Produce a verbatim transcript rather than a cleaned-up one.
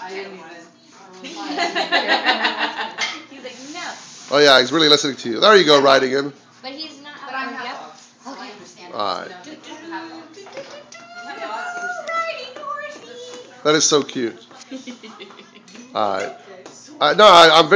I didn't want to. He's like, no. Oh yeah, he's really listening to you. There you go, riding him. But he's not. But I'm yep. half dogs, so I understand. All right. You know, I'm half dogs. I'm half dogs, you understand. That is so cute. All right. Uh, no, I, I'm very